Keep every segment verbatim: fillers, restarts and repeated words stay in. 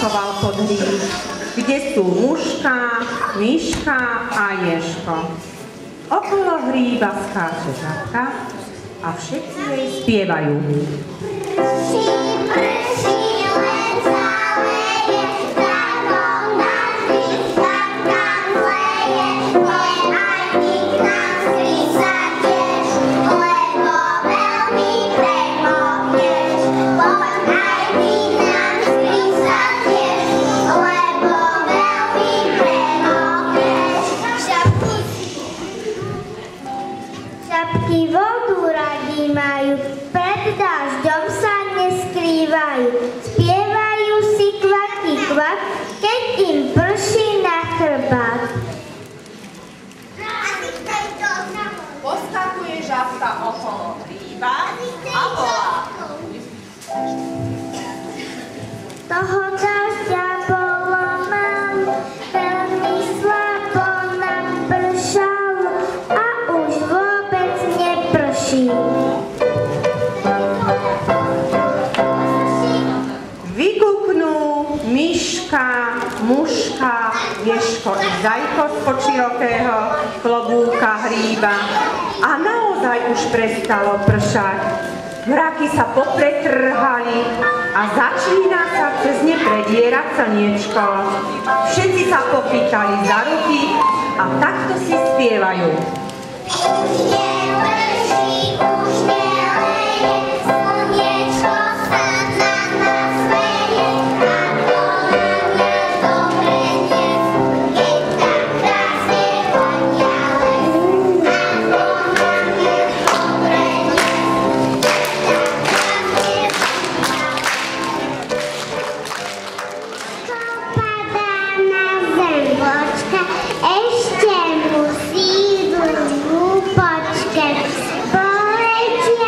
zaparkoval pod hríb, kde sú muška, myška a ježko. Okolo hríba skáče žabka a všetci jej spievajú. Žabky vodu radi majú, pred dažďom sa neskrývajú. Spievajú si kvaky kvak, keď im prší na chrbát. Poskakuje žabka okolo hríba a volá. Toho dažďa bolo málo, veľmi slabo nám pršalo a už vôbec neprší. Vykúknú myška, muška, ježko i zajko spod širokého klobúka hríba a naozaj už prestalo pršať. Mraky sa popretrhali a začína sa cez ne predierať slniečko. Všetci sa popýtali za ruky a takto si spievajú. Ešte musí ísť v húpočke, poletie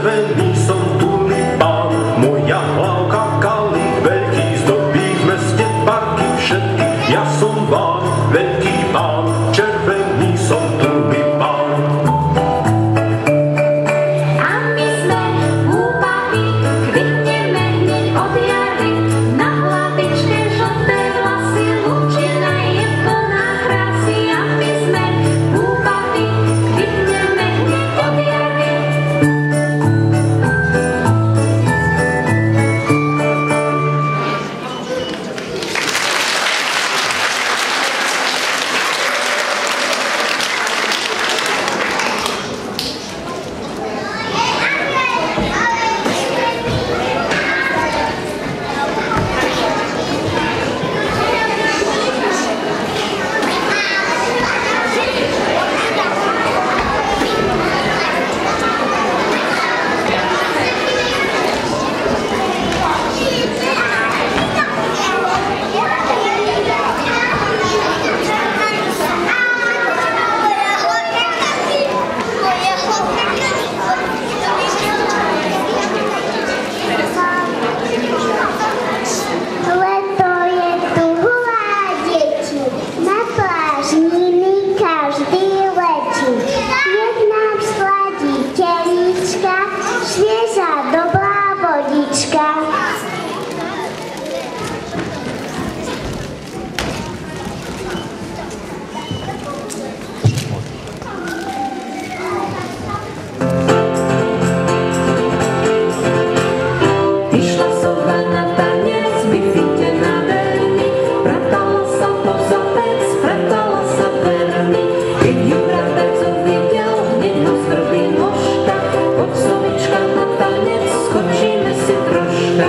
červený som tulipán, moja hlavka kalík veľký, zdobí v meste parky všetky. Ja som vám veľký pán, červený som tulipán. A my sme úpavy, kvitneme hneď od jary, na hlavičke žlté vlasy, lučina je plná krásy. A my sme úpavy, kvitneme hneď od jary. Leto je tu, hurá, deti, na pláž nimi každý letí. Nech nám sladí telička, svieža dobrá vodička. Išla sova na tanec, vychytená veľmi, pratala sa po zapec, pratala sa veľmi. Keď ju bratec uvidel, hneď ho svrbí nožka, poď sovička na tanec, skočíme si troška.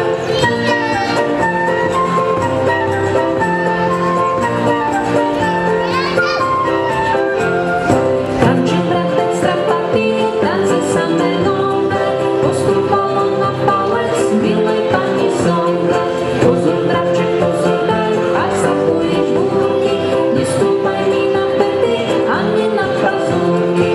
Tančí bratec strapatý, tance samé nové, postúpalo na palec, milej pani Zonda. Pozor, dravček, pozor, daj, ak sa pôjdeš búrky, nestúpaj mi na pety, ani na pazúrky.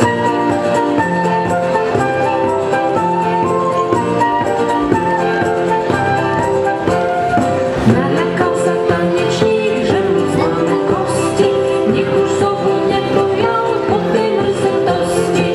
Naľakal sa tanečník, že mu zláme kosti, nech už sovu nepojal po tej mrzetosti.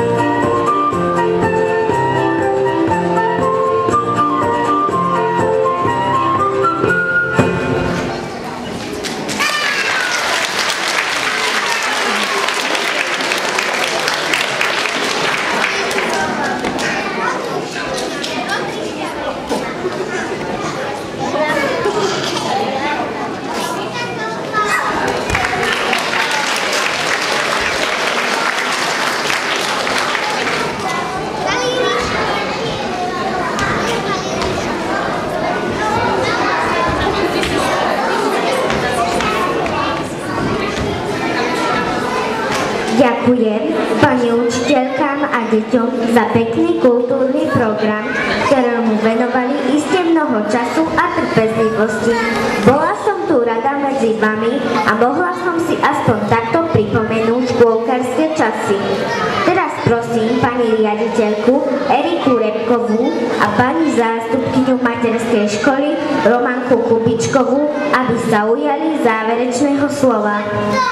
Ďakujem pani učiteľkám a deťom za pekný kultúrny program, ktorému venovali iste mnoho času a trpezlivosti. Bola som tu rada medzi vami a mohla som si aspoň takto pripomenúť škôlkarské časy. Teraz prosím pani riaditeľku Eriku Repkovú a pani zástupkyňu materskej školy Romanku Kubičkovú, aby sa ujali záverečného slova.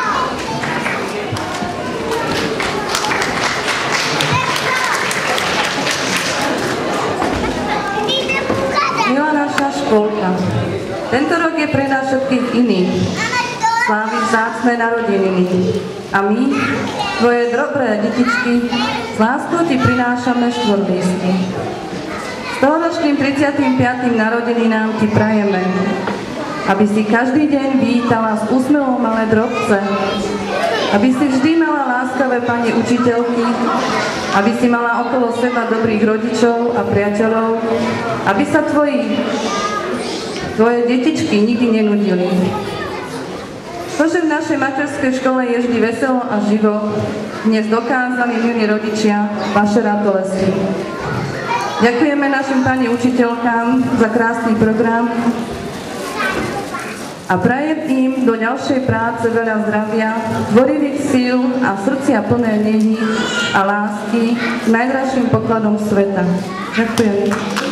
Milá naša škôlka, tento rok je pre nás všetkých iný. Slávi vzácne narodeniny. A my, tvoje dobré detičky, s láskou ti prinášame štvorlístky. S tohoročným tridsiatym piatym narodeninám ti prajeme, aby si každý deň vítala s úsmevom malé drobce, aby si vždy mala láskavé pani učiteľky, aby si mala okolo seba dobrých rodičov a priateľov, aby sa tvoji, tvoje detičky nikdy nenudili. To, že v našej materskej škole je vždy veselo a živo, dnes dokázali, milí rodičia, vaše ratolesti. Ďakujeme našim pani učiteľkám za krásny program a prajem im do ďalšej práce veľa zdravia, tvorivých síl a srdcia plné nehy a lásky k najdražším pokladom sveta. Ďakujem.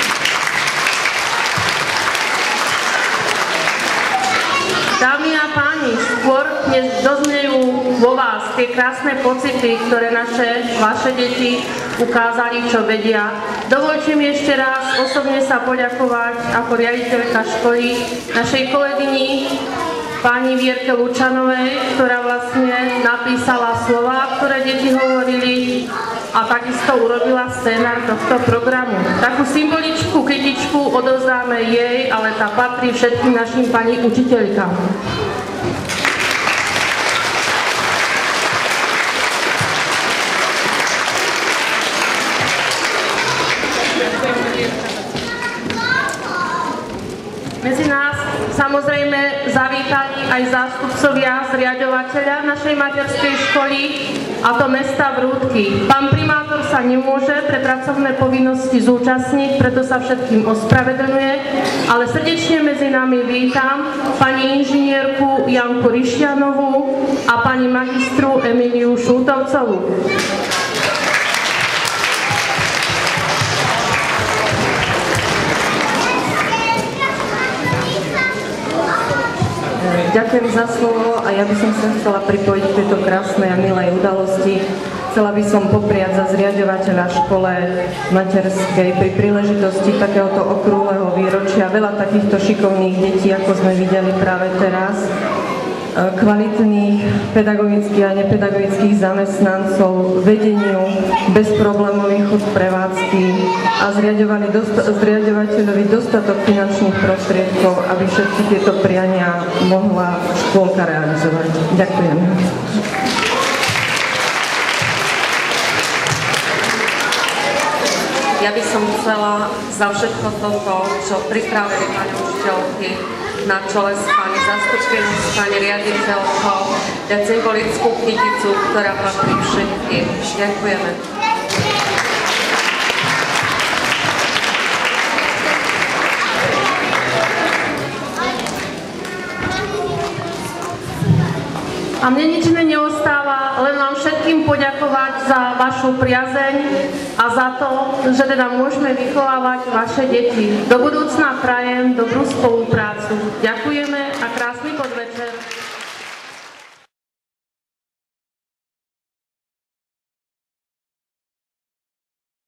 Dámy a páni, skôr než doznejú vo vás tie krásne pocity, ktoré naše, vaše deti ukázali, čo vedia, dovoľte mi ešte raz osobne sa poďakovať ako riaditeľka školy našej kolegyni pani Vierke Lučanovej, ktorá vlastne napísala slová, ktoré deti hovorili a takisto urobila scénar tohto programu. Takú symboličku, kytičku odovzdáme jej, ale tá patrí všetkým našim pani učiteľkám. Medzi nás samozrejme zavítali aj zástupcovia zriaďovateľa našej materskej školy, a to mesta Vrútky. Pán primátor sa nemôže pre pracovné povinnosti zúčastniť, preto sa všetkým ospravedlňuje, ale srdečne medzi nami vítam pani inžinierku Janku Ryšianovú a pani magistru Emíliu Šultovcovú. Ďakujem za slovo a ja by som sa chcela pripojiť k tejto krásnej a milej udalosti. Chcela by som popriať za zriaďovateľa škole materskej pri príležitosti takéhoto okrúhleho výročia veľa takýchto šikovných detí, ako sme videli práve teraz, kvalitných pedagogických a nepedagogických zamestnancov, vedeniu bezproblémových chod prevádzky a zriadovali dosta- zriadovateľovi dostatok finančných prostriedkov, aby všetky tieto priania mohla škôlka realizovať. Ďakujem. Ja by som chcela za všetko toto, čo pripravili pani učiteľky na čele s pani zastupkyňou, s pani riaditeľkou, dať symbolickú kyticu, ktorá patrí všetkým. Ďakujeme. A mne nič iné neostáva, len vám všetkým poďakovať za vašu priazeň a za to, že teda môžeme vychovávať vaše deti. Do budúcna prajem dobrú spoluprácu. Ďakujeme a krásne